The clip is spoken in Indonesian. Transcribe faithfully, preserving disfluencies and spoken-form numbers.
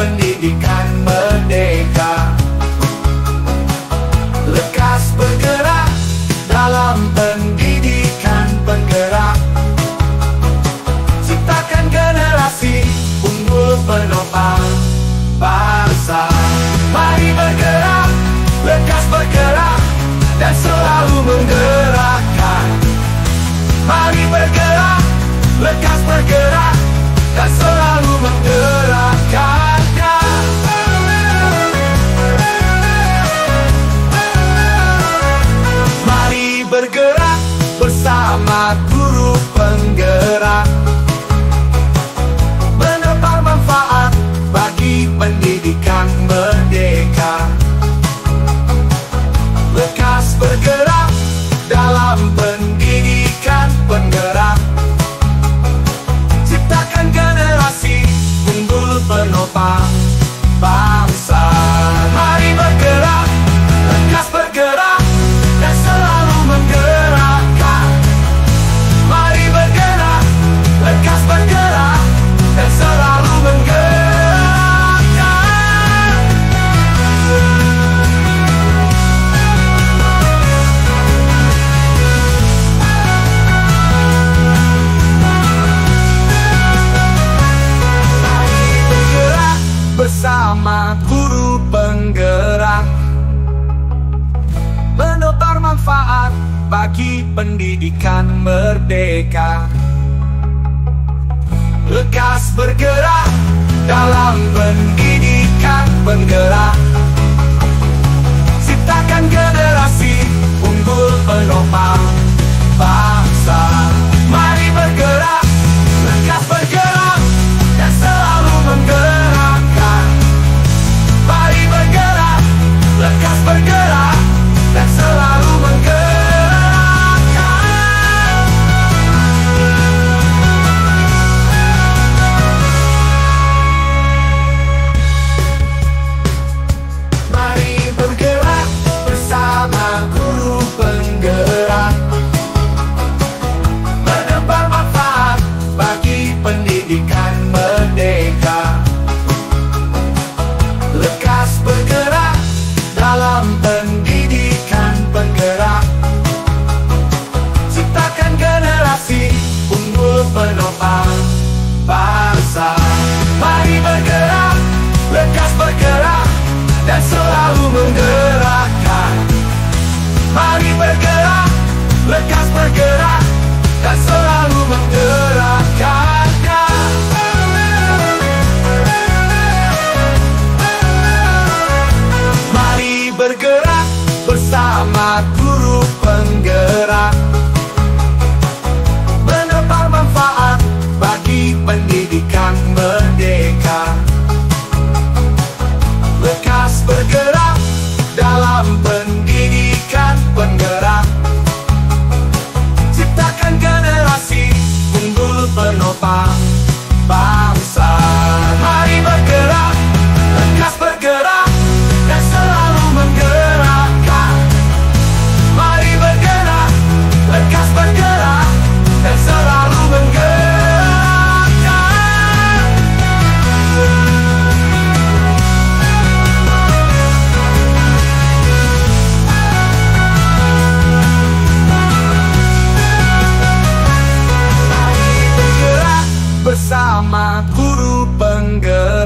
pendidikan merdeka. Lekas bergerak dalam pendidikan penggerak, ciptakan generasi unggul penopang bangsa. Mari bergerak, lekas bergerak, dan selalu menggerakkan. Mari bergerak, lekas bergerak, dan selalu menggerakkan. Mari bergerak bersama guru penggerak, menebar manfaat bagi pendidikan merdeka. Lekas bergerak dalam pendidikan penggerak, ciptakan generasi unggul penopang bangsa. Mari bergerak, lekas bergerak, dan selalu menggerakkan. Mari bergerak, lekas bergerak, dan selalu menggerakkan. Bersama guru penggerak, menebar manfaat bagi pendidikan merdeka. Lekas bergerak dalam pendidikan penggerak, ciptakan generasi unggul penopang bangsa. Mari bergerak, lekas bergerak, dan selalu menggerakkan. Mari bergerak, lekas bergerak, dan selalu menggerakkan. Mari bergerak bersama guru penggerak, menebar manfaat bagi pendidikan merdeka. Lekas bergerak dalam pendidikan penggerak, ciptakan generasi unggul penopang bangsa. Mari bergerak, lekas bergerak, dan selalu menggerakkan. Mari bergerak, lekas bergerak, dan selalu menggerakkan. Mari bergerak bersama guru penggerak, menebar manfaat bagi pendidikan merdeka. Lekas bergerak dalam pendidikan penggerak, ciptakan generasi unggul penopang bangsa. Mari bergerak, lekas bergerak, dan selalu menggerakkan. Mari bergerak, lekas bergerak, dan selalu menggerakkan. Mari bergerak bersama guru penggerak,